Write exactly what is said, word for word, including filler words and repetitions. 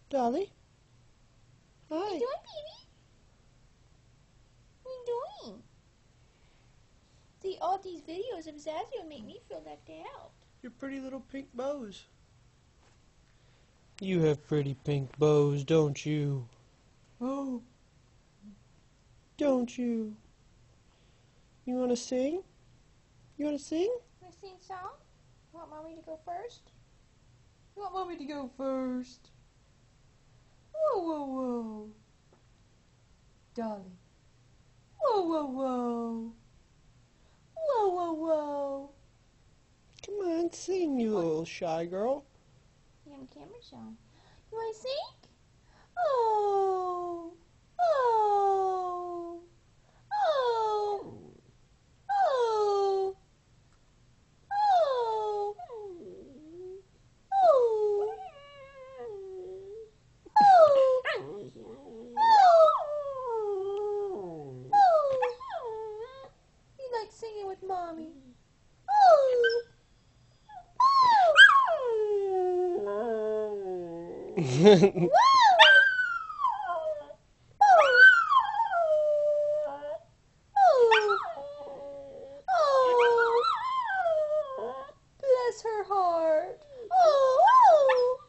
Dolly? Hi. What are you doing, baby? What are you doing? See, all these videos of Zazu make me feel left out. Your pretty little pink bows. You have pretty pink bows, don't you? Oh. Don't you? You want to sing? You want to sing? Want to sing a song? You want Mommy to go first? You want Mommy to go first? Whoa, whoa, whoa. Dolly. Whoa, whoa, whoa. Whoa, whoa, whoa. Come on, sing, you little shy girl. You have a camera on. You want to sing? Oh. Oh. Oh. Oh. Oh. Oh. You like singing with Mommy? Oh. Oh. Bless her heart. Oh.